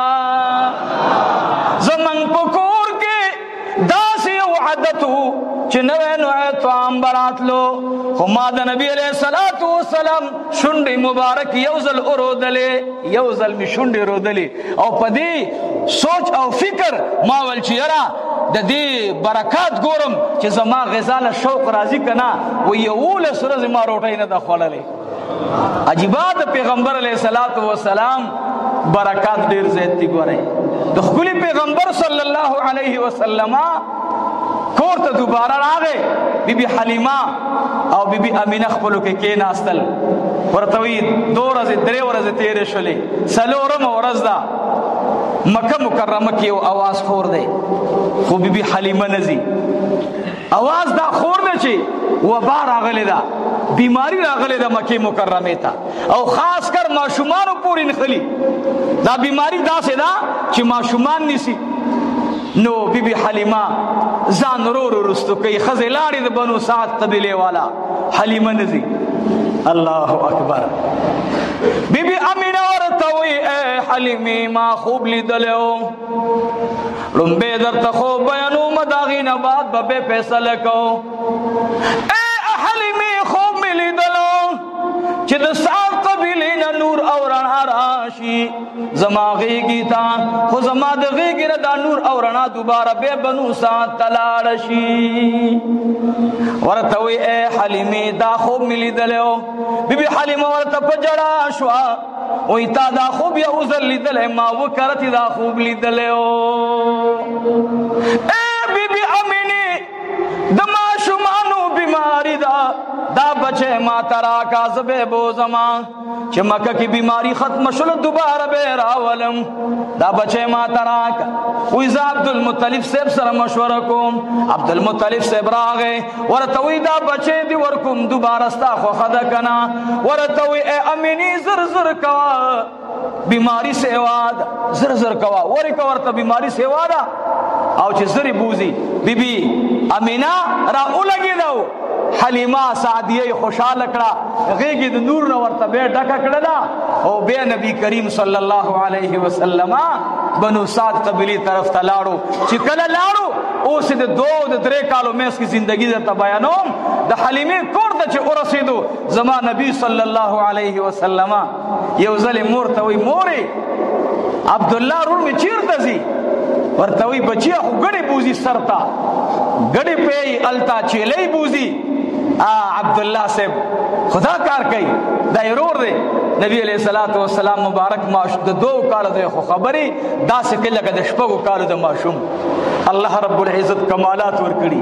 زمن پکور کے داسی وعدتو چنوے نوے توام برات لو خماد نبی علیہ السلام شنڈی مبارک یوزل ارودلے یوزل می شنڈی رودلے او پدی سوچ او فکر ماول چیرا دا دی برکات گورم چی زما غزال شوق رازی کنا و یول سرز ما روٹای ندا خواللے عجیبات پیغمبر علیہ السلام برکات دیر زیدتی گورے دخکلی پیغمبر صلی اللہ علیہ وسلم کور تا دوبارہ راغے بی بی حلیمہ او بی بی امینہ خپلو کے کین آستل ورطوی دو رزی درے ورزی تیرے شلے سلورم ورز دا مکہ مکرمہ کیو آواز خور دے خو بی بی حلیمہ نزی آواز دا خور دے چی وبا راغلے دا بیماری راغلے دا مکہ مکرمہ تا او خاص کر معشومانو پوری نخلی دا بیماری دا سے دا چی معشومان نیسی نو بی بی حلیمہ زان رو رو رستو کئی خزلاری دا بنو سعد قبیلے والا حلیمہ نزی اللہ اکبر بی بی امینہ ورطوی اے حلیمی ما خوب لی دلیو رنبے در تخوب بیانو مداغی نباد ببے پیسہ لکو اے حلیمی خوب ملی دلو چید سعد قبیلینا نور اورنا راشی زما غیگی تا خو زما دا غیگی دا نور اورنا دوبارہ بے بنو سعد تلارشی ورطوی اے حلیمی دا خوب ملی دلیو بی بی حلیمہ ورطا پجڑا شوا وی تا دا خوب یا اوزر لی دلے ما وکرتی دا خوب لی دلیو اے بی بی امینی دما شمانو بیماری دا دا بچے ما ترا کا زبے بو زمان چھ مکہ کی بیماری ختم شل دوبارہ بے راولم دا بچے ما ترا کا ویزا عبدالمطلف سیب سر مشورہ کم عبدالمطلف سیب راغے ورطوی دا بچے دی ورکم دوبارہ ستا خو خدکنا ورطوی اے امینی زر زر کوا بیماری سیواد زر زر کوا وری کورتا بیماری سیوادا او چھ زری بوزی بی بی امینہ را اولگی دو حلیمہ سعدیہ خوشحال اکڑا غیگی دو نور نورتا بے ڈک اکڑا او بے نبی کریم صلی اللہ علیہ وسلم بنو سعد قبیلی طرف تا لاڑو چکل لاڑو او سے دے دو دے درے کالو میں اس کی زندگی در تبایانوم دا حلیمی کورتا چھ ارسیدو زمان نبی صلی اللہ علیہ وسلم یہ ظلم مورتوی موری عبداللہ رول میں چیرتا زی ورطوی بچیا خو گڑی بوزی سرتا گڑی پی التا چیلی بوزی عبداللہ سے خدا کار کئی دائرور دے نبی علیہ السلام مبارک معاشد دو کال دے خو خبری دا سکل لگا دشپگو کال دے معشوم اللہ رب العزت کمالات ورکڑی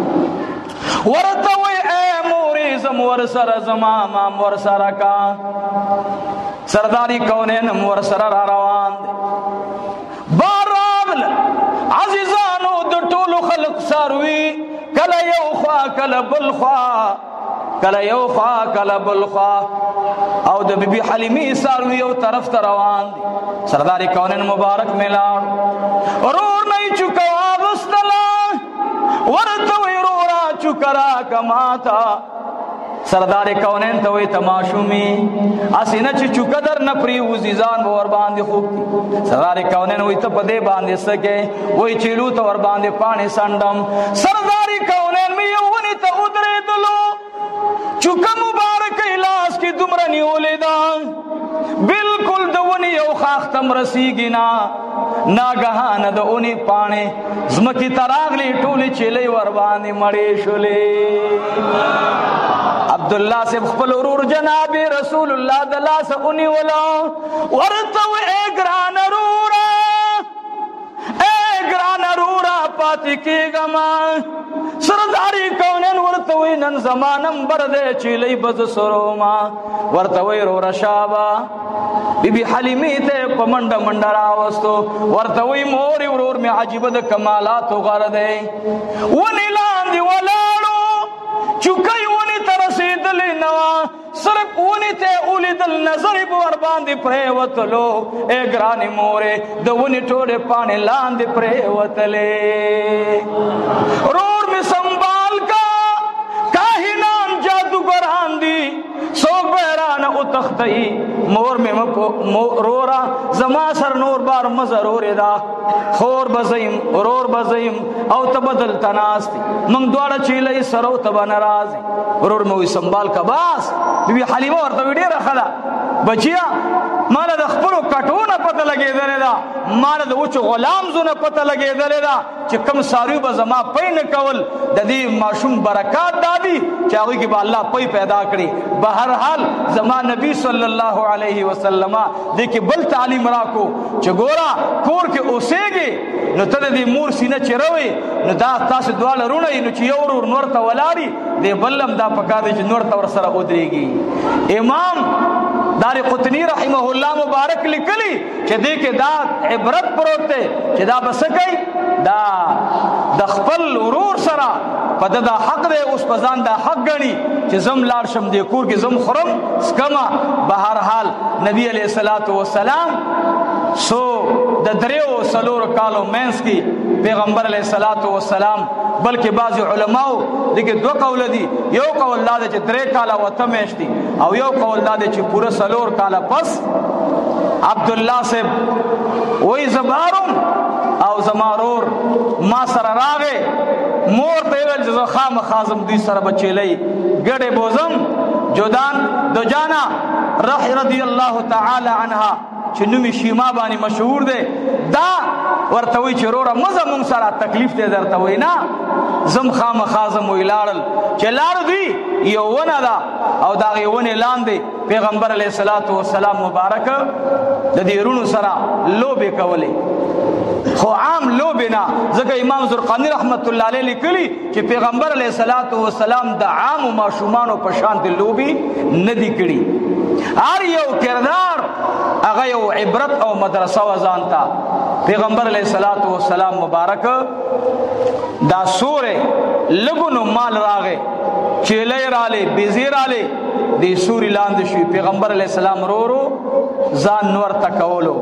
ورطوی اے موری زم ورسر زماما ورسر کا سرداری کونین ورسر روان دے باراغل عزیزانو دو طول خلق ساروی کل یو خوا کل بل خوا کل یو خوا کل بل خوا او دو بی بی حلیمی ساروی یو طرف تروان دی سرداری کونین مبارک ملان رور نہیں چکا آغستلا ورطوی رورا چکرا کماتا سردار کونین توی تماشومی اسی نچ چکدر نپری وزیزان ور باندې خوب کی سردار کونین وی تپ دے باندې سکے وی چیلو تو ور باندې پانی سندم سردار کونین می ونی ته ادرے دلو چکا مبارک الاس کی دمرنی اولیدان بالکل دونی یو خاختم رسیگی نا ناگہان دونی پانے زمکی تراغلی ٹولی چیلی وربانی مڑی شلی عبداللہ سے خپل ورور جناب رسول اللہ دلہ سے انہی ولا ورطو اے گران رورا اے گران رورا پاتی کی گما سرداری کونین ورطوی نن زمانم بردے چیلی بز سروما ورطوی رورا شابا بی بی حلیمی تے پمنڈ منڈر آوستو ورطوی موری ورور میں عجیب دا کمالات غردے ونی لاندی ولاڑو چکای ونی ترسید لنوا صرف ونی ته اولیدل نظر په ور باندې پریوتلو اے ګرانی مورې د ونی ټوله پانی لاندې پریوتلې رور می سنبال کا کاهنان جادوګران دي سوک بیران او تختی مور میں رورا زما سر نور بار مزرور دا خور بزیم رور بزیم او تبدل تناستی منگ دوارا چیلئی سرو تبا نرازی رور موی سنبال کا باس بی حلیمہ ورطوی دیر خدا بچیا مالا دا خپلو کٹونا پتہ لگے دلے دا مالا دا وچو غلام زونا پتہ لگے دلے دا چی کم ساریو با زما پی نکول دا دی معشوم برکات دادی چاہوی کی با اللہ پی پیدا کری بہرحال زما نبی صلی اللہ علیہ وسلم دیکھ بل تعلیم راکو چی گورا کور کے اسے گے نو تد دی مور سینہ چی روی نو دا تاس دوال رونی نو چی یورور نورتا ولاری دی بلم دا پکا دی چی نورتا ورسر ادری گی امام دار قطنی رحمہ اللہ مبارک لکلی چی دیکھ دا عبرت پروتے چی دا بسکی دا دخپل ورور سرا پد دا حق دے اس پزان دا حق گنی چی زم لارشم دے کور کی زم خرم سکما بہرحال نبی علیہ السلام سو دا دریو سلور کالو مینس کی پیغمبر علیہ السلام بلکہ بعض علماء دیکھیں دو قول دی یو قول دا دے چی درے کالا وطمیشتی او یو قول دا دے چی پورا سلور کالا پس عبداللہ سے وہی زبارم او زمارور ما سر راغے مور تیویل جزو خام خازم دی سر بچے لئی گڑے بوزم جودان دو جانا رح رضی اللہ تعالی عنہا چنومی شیما بانی مشہور دے دا ورتوی چی رورا مزا منگ سارا تکلیف دے درتوی نا زم خام خازم وی لارل چی لار دی یو ونا دا او داغی ونی لان دے پیغمبر علیہ السلام مبارک دا دی رونو سرا لو بے کولے خو عام لو بنا زکا امام زرقانی رحمت اللہ علیہ لکلی کہ پیغمبر علیہ السلام دا عام و معشومانو پشان دی لو بھی ندی کری آر یو کردار اگا یو عبرت او مدرسہ وزانتا پیغمبر علیہ السلام مبارک دا سورے لگنو مال راغے چیلے رالے بیزی رالے دی سوری لاندشوی پیغمبر علیہ السلام رو رو زان نور تکولو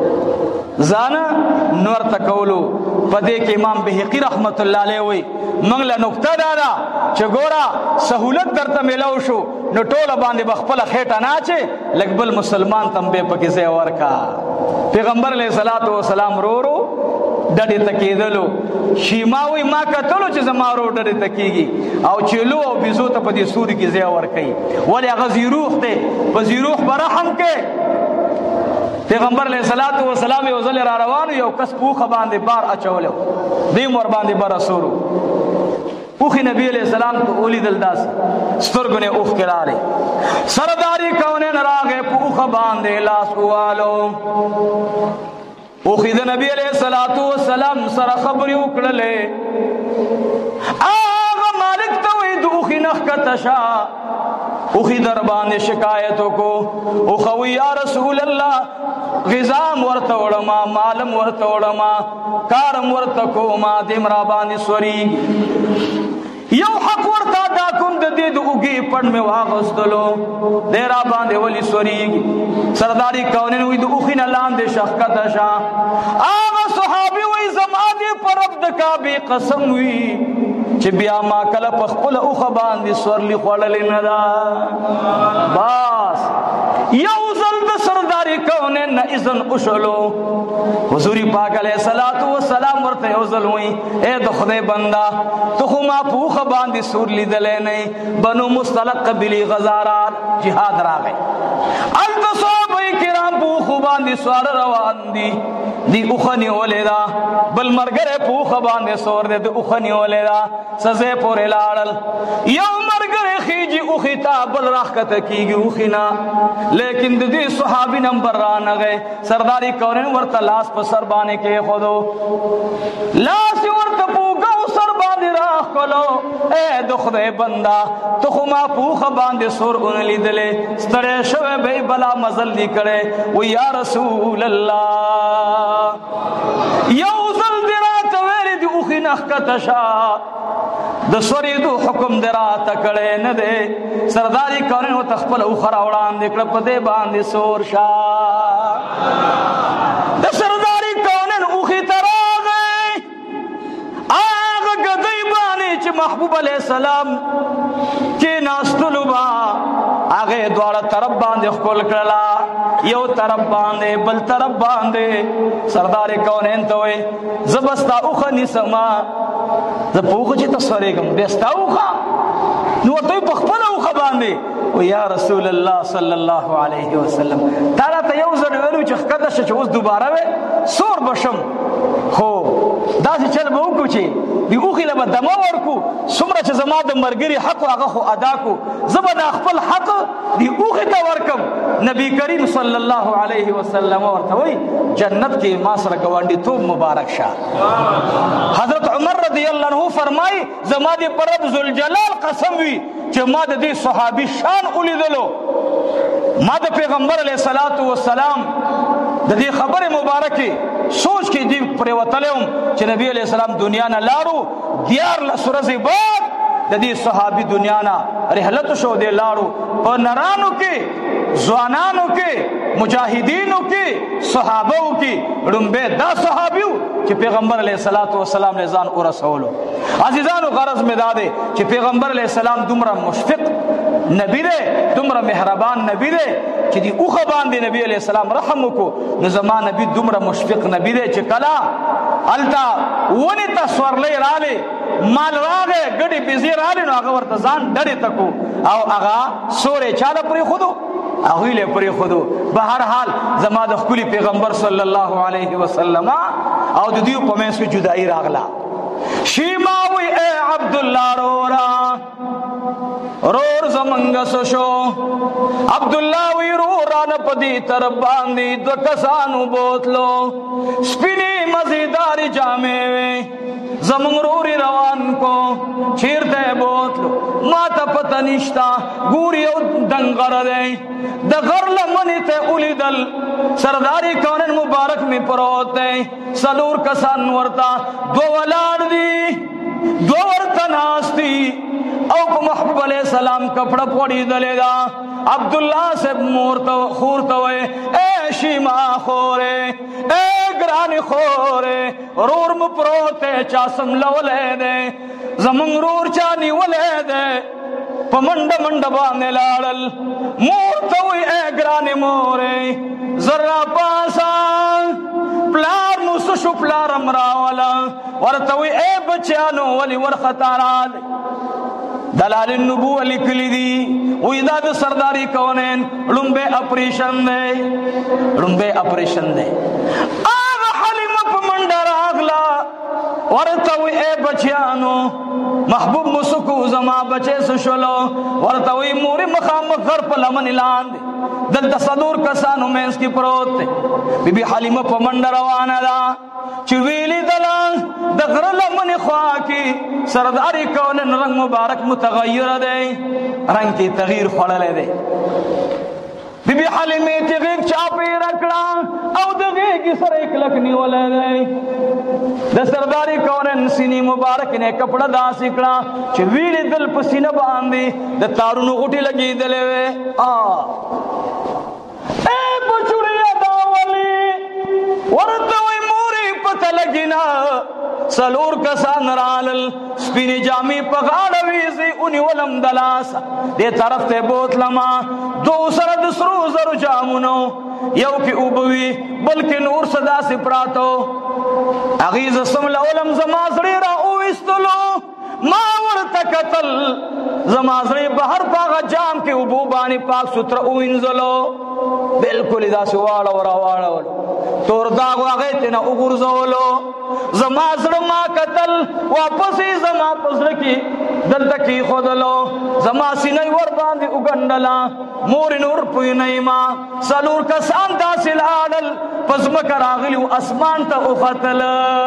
زانا نور تکولو پدے کہ امام بحقی رحمت اللہ علیہ ہوئی منگلہ نکتہ دادا چھ گورا سہولت در تمیلو شو نو ٹولا باندے بخپلا خیٹا ناچے لگبل مسلمان تنبے پکیسے ورکا پیغمبر علیہ السلام رو رو ڈڑی تکیدلو شیماوی ما کتلو چھ زمارو ڈڑی تکیگی او چلو او بیزو تا پدی سوری کی زی ورکی ولی اغزی روح تے بزی روح برحم کے پیغمبر علیہ السلام یو ظل را روانو یو کس پوخ باندے بار اچولو دیم ور باندے بار اسورو اوخی نبی علیہ السلام تو اولی دلداس سترگنے اوخ کرارے سرداری کونے نراغے پوخ باندے لاس اوالو اوخی دا نبی علیہ السلام سر خبری اکڑلے آغا مالک توید اوخی نخ کتشا اوخی دربان شکایتوں کو اوخوی یا رسول اللہ غزام ورطوڑما مالم ورطوڑما کارم ورطکوما دمرابانی سوری یو حق ورطا داکم دید اوگی پڑ میں واغستلو دیرا باندے ولی سوریگ سرداری کونین وی دو اوخین لان دے شخکتا شا آغا صحابی وی زمادی پر عبد کابی قسم وی چی بیا ما کلا پخپل اوخ باندی سورلی خوڑلی ندا باس یو زلد سرداری کونین نا ازن اشلو حضوری پاک علیہ السلام ورتے اوزل ہوئی اے دو خدے بندہ تو خما پوخ باندی سور لی دلے نہیں بنو مستلق قبلی غزارات جہاد راگئے التا صحابہ کرام پوخ باندی سوار روان دی دی اخنی اولے دا بل مرگرے پوخ باندی سور دے دی اخنی اولے دا سزے پورے لارل یو مرگرے خیجی اخیتا بل راکت کی گی اخینا لیکن دی صحابی نمبر رانا گئے سرداری کورن ورطا لاس پر سر بانے کے خودو لاس ورطا پوگا سر باندی راہ کلو اے دخ دے بندہ تخما پوخ باندی سور انلی دلے سترے شوے بے بلا مزل دی کرے وہ یا رسول اللہ یو زل دی رات ویری دی اخینا نخکت شا د سوریدو حکم درا تکړه نه دے سرداری کورن او تخپل او خرا وړاندې کړ په دې باندې سور شا د سرداری کورن او خي تراغه اغه گدی باندې چې محبوب علی السلام کې ناستلو با هغه دواړه طرف باندې خپل کړلا یو طرف باندې بل طرف باندې سردار کونین ته وي زبستا اوخه نسما ز پوخه چې تصویرې کوم بستا اوخه نو ته په خپل اوخه باندې او یا رسول الله صلی الله علیه وسلم تعالی ته یو ځل ویلو چې خکته چې اوس دوباره وې سور بشم هو دا چې چل به وکړو چې دی اوخه له دمه ورکو څومره چې زما د مرګري حق هغه خو ادا کو زبر د خپل حق دی اوخه ته ورکم نبی کریم صلی الله علیه وسلم ورته وی جنت کې ما سره ګوانډي توب مبارک شه حضرت عمر رضی الله عنه فرمای زما دی پرب ذوالجلال قسم وی چې ما د دې صحابي شان ولیدلو ما د پیغمبر علیه الصلاۃ والسلام د دې خبره مبارکه سوچ کې دی پر وتلم چې نبی علیہ السلام دنیا نه لاړو دیار لسرزي بعد د دې صحابي دنیا نه رحلت شو دی لاړو په نرانو کې ځوانانو کې مجاهدینو کې صحابو کې ړومبه دا صحابیو چې پیغمبر علیہ الصلوۃ والسلام له ځان اور رسولو عزیزانو غرض می داده چې پیغمبر علیہ السلام دومره مشفق نبی دی دومره مهربان نبی دی چې دی اوخه باندې نبی علیہ السلام رحم وکړو نو زمان نبی دومره مشفق نبی دی چې کلا التا ونی تصورلې رااله مال راغه ګډي بيزي رااله نو هغه ورته ځان ډړې تکو او هغه سورې چاله پرې خودو هغه له پرې خودو بهر حال زما د خپل پیغمبر صلی الله علیه وسلم او د دې په منځ کې جدائی راغلا شیما وی اے عبد الله رورا رور زمنګ سشو عبد الله وی رورا نه پدی تر باندې دو کسانو بوتلو سپینی مزیدار جامې زمنګ روري روان کو چیرته بوتلو ما ته پته نشتا ګوري او دنګر دی د غر لمنې ته ولیدل سرداری کونن مبارک می پروت دی سلور کسان ورتا دو ولاړ دی دو ورته ناستی او په محبوب علیہ السلام کپڑا پوڑی دلے دا عبداللہ سے مورتا خورتا ہوئے اے شیما خورے اے گرانی خورے رور مپروتے چاسم لولے دے زمنگ رور چانی ولے دے پا منڈ منڈ بانے لارل مورتا ہوئی اے گرانی مورے ذرہ پاسا پلار نسشو پلار امراولا ورتا ہوئی اے بچیانو ولی ورخطارال دلال النبوة لکلی دی ویدہ دا سرداری کونین لنبے اپریشن دے لنبے اپریشن دے آغا حلیم پا مندر آگلا ورطوی اے بچیانو محبوب مسکو زما بچے سشلو ورطوی موری مخام غر پا لمن الان دے دل تصدور کسانو میں اس کی پروت دے بی بی حلیم پا مندر روانا دا چویلی دلان دغر لمن خواکی سرداری کونن رنگ مبارک متغیر دے رنگ کی تغییر خوڑلے دے بی بی حلیمی تغیق چاپی رکڑا او دغیقی سر ایک لکنی والے دے دا سرداری کونن سینی مبارک نے کپڑا دا سکڑا چویلی دل پسینہ باندی دا تارونو اٹھی لگی دلے وے آہ اے بچوڑیا داولی ورطوی پتہ لگینا سلور کسان رالل سپینی جامی پغاڑ ویزی انہی ولم دلاسا دے طرف تے بوت لما دو سرد سرو زر جامونو یو کی اوبوی بلکہ نور صدا سپراتو اغیز سمل علم زمازری را اوستلو ما ورطا قتل زمازری بہر پاگا جام کے اوبو بانی پاک ستر اوینزلو بالکل ادا سے واڑا ورا واڑا ورا تور داغ واغی تینا اگرزولو زمازر ما قتل واپسی زما پسرکی دلتکی خودلو زما سینی ور باندی اگندلا موری نور پوی نیما سالور کسان داسل آدل پزمک راغلیو اسمان تا افتل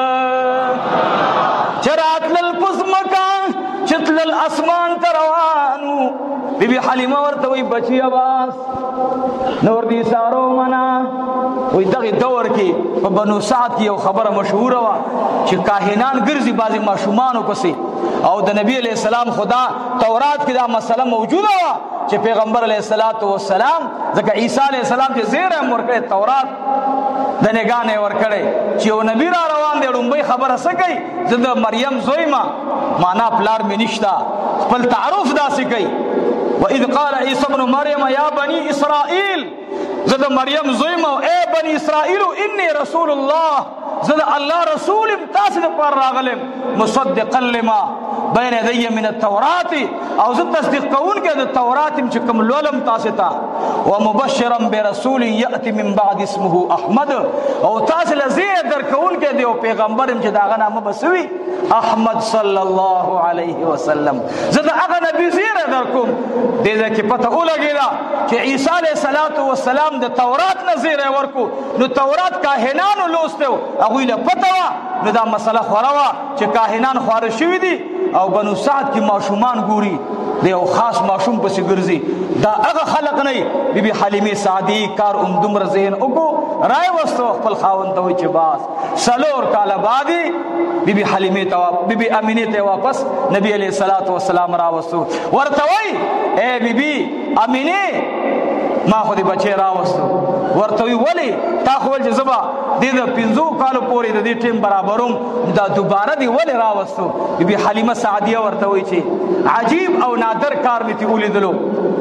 چراتل پزمکا چتل اسمان تا روانو بی بی حلیمہ ورتوی بچی عباس نور دی سارو منا وې دغه دور کې په بنو سعد کې یو خبره مشهوره وا چې کاهنان ګرځي بعضی ماشومان پسې او د نبی علیہ السلام خدا تورات کې دا مسله موجوده وا چې پیغمبر علیہ الصلوۃ والسلام ځکه عیسی علیہ السلام چې زیره ورکړي تورات د نگانې ورکړي چې یو نبی را روان دی لومبي خبره سکی زه د مریم زوی ما معنا پلار مې نشتا خپل تعارف داسې کوي وإذ قال عيسى ابن مريم يا بني إسرائيل زد مريم زویم او اے بني اسرائيل اني رسول الله زد الله رسول تاسو پر راغلم مصدقا لما بين يدي من التوراة او زد تصدیق کون کې د تورات چې کوم لولم تاسو ته ومبشرا برسول ياتي من بعد اسمه احمد او تاسو لزی در کون کې دی پیغمبر چې داغه نامه بسوي احمد صلی الله علیه وسلم زد هغه نبی زیره در کوم دې کې پته ولګیلا چې عیسی علیه السلام د تورات نظیر ورکو نو تورات کاهنانو لوستو هغه له پته وا نو دا مسله خوروا چې کاهنان خوار شوی دي او بنو سعد کې ماشومان ګوري دی او خاص ماشوم پسې ګرځي دا هغه خلق نه بی بی حلیمه سعدی کار اومدم رزین وګو رای وستو خپل خاوند ته وي چې باس سلور کال بعدی بی بی حلیمه ته بی بی امینه ته واپس نبی علیہ الصلوۃ والسلام را وستو ورته وای اے بی بی امینه ما خو دې بچی راوستو ورته وی ولی تا خو ول جذبا دې د پنځو کالو پورې د دې ټیم برابروم دا دوباره دی ولی راوستو بی حلیمه سعدیه ورته وی چې عجیب او نادر کار می تی ولیدلو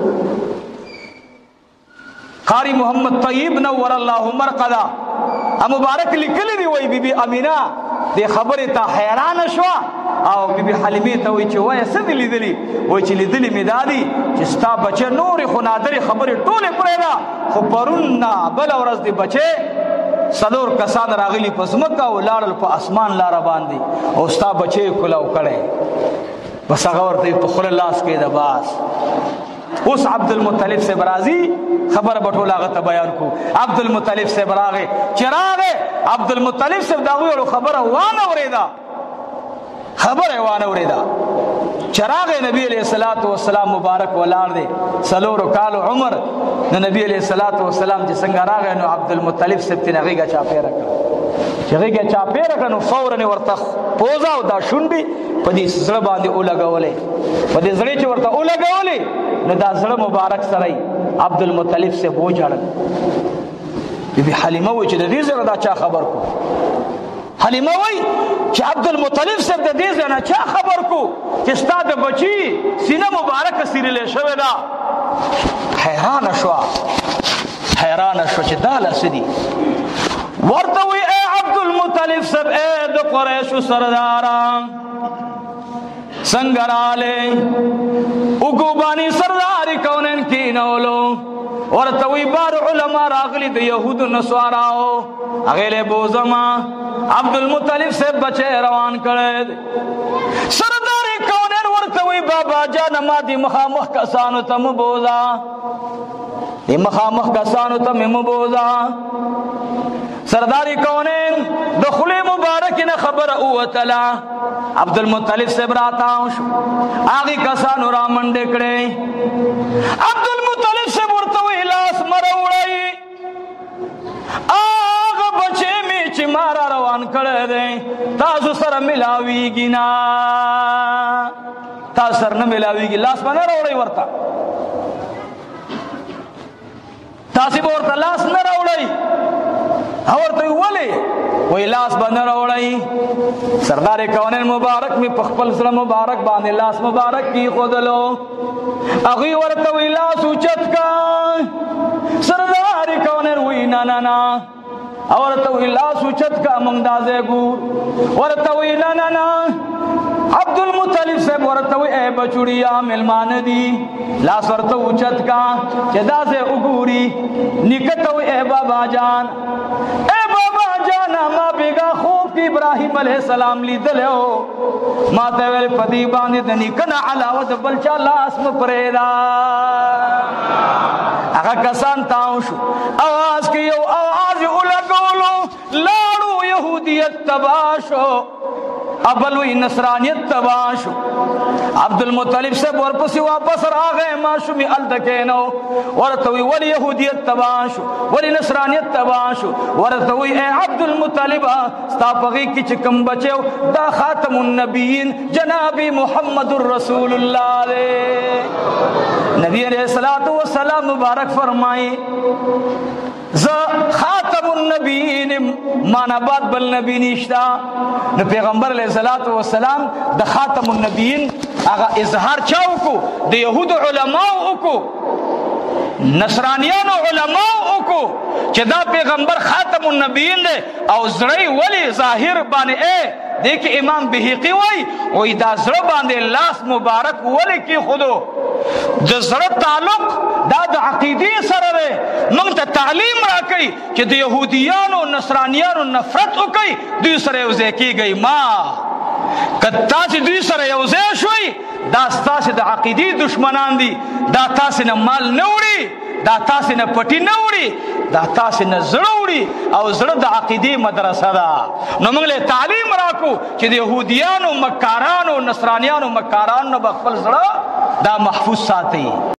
قاری محمد طیب نور الله مرقدا مبارک لیکلی دی وی بی بی امینه دې خبره ته حیران شو او بی بی حلیمه ته وی چې وای څه دی لیدلی وای چې لیدلی می دادی چې ستا بچی نور خو نادر خبره ټوله پرېدا خو پرون بل ورځ دی بچی صدور کسان راغلی پس مکه او لاړل په اسمان لار باندې او ستا بچی کلاو کړي بس هغه ورته په خپل لاس کې د باس اوس عبد المطلب سے برازی خبر بټول هغه ته بیان کو عبد المطلب سے براغه چراغه عبد المطلب سے دا ویلو خبره وانه ورېدا خبره وانه ورېدا چراغ نبی علیہ الصلوۃ والسلام مبارک ولار دے سلور کال عمر نبی علیہ الصلوۃ والسلام چې څنګه راغی نو عبد المطلب سب ته هغه چا پیرا کړ چې هغه چا پیرا کړ نو فورا ورته پوزا او دا شونډي په دې سره باندې اولګولې په دې زړه چې ورته اولګولې نو دا زړه مبارک سره عبد المطلب سے بوجاړ بی بی حلیمه و چې د دې زړه دا چا خبر کو حلیمه وای چې عبد المطلب صاحب د دې ځنه چا خبر کو چې ستاد بچی سینه مبارک سیرلې شوی دا حیران شو حیران شو چې دا لسدي ورته وی اے عبد المطلب صاحب اے د قریش سرداران څنګه وګوبانی سردار کونن کینولو ورته وی بار علما راغلی د يهود نصاراو هغه له بوزما عبد المطلب سے بچے روان کړه سردار کونن ورته وی بابا جان ما دي مخامخ کسانو تم بوزا دي مخامخ کسانو تم بوزا سردار کونن دخل مبارک نه خبر او تعالی عبد المطلب سے براتاو شو اغه کسانو را منډ کړي عبد المطلب سے ورته وی لاس مروړی اغه بچی می چې مارا روان کړه دې تاسو سره ملاویږي نا تاسو سره نه ملاویږي لاس باندې راوړی ورته تاسو ورته لاس نه راوړی اورته ولی وی لاس باندې راوړی سردار کونن مبارک می په خپل سره مبارک باندې لاس مبارک کی خودلو اغي ورته وی لاس اوچت کا سردار کونن وی نا نا نا اورته وی لاس اوچت کا مونږ دازه ګور ورته وی نا نا نا عبد المطلب سے ورته وی اے بچوڑیا ملمان دی لاس ورته اوچت کا چې دازه وګوري نکته وی اے بابا جان اے بابا جان ما بیگا خوب کی ابراہیم علیہ السلام لیدل ہو ما ته ویل پدی باندې د نکنا علاوه د بلچا لاس م پرېدا هغه کسان تاو شو आवाज کې یو आवाज ولګولو لاړو يهوديت تباشو ابل وی نصرانیت تباشو عبد المطلب سے ورپسی واپس راغے ماشومی الدکینو ورتوی ولی یہودیت تباشو ولی نصرانیت تباشو ورتوی اے عبد المطلب ستا پغی کی چکم بچیو دا خاتم النبیین جنابی محمد الرسول اللہ دے نبی علیہ السلام مبارک فرمائی ز خاتم النبیین مانا بعد بل نبی نشتا نو پیغمبر علیہ الصلوۃ والسلام د خاتم النبیین اغا اظہار چاو کو د یہود علماء کو نصرانیانو علماء کو چې دا پیغمبر خاتم النبیین دے او زړی ولی ظاهر باندې اے دیکھ امام بهقی وای وای دا زړه باندې لاس مبارک ولی کی خودو د زړه تعلق دا د عقیدې سره ده موږ ته تعلیم راکړي چې د يهوديانو نصرانيانو نفرت وکړي دوی سره یو ځای کېږي ما کتا چې دوی سره یو ځای شوي دا ستاسو د عقیدې دشمنان دي دا تاسو نه مال نه وړي دا تاسو نه پټي نه وړي دا تاسو نه زړه وړي او زړه د عقیدې مدرسه ده نو موږ له تعلیم راکو چې د يهوديانو مکارانو نصرانيانو مکارانو خپل زړه دا محفوظ ساتي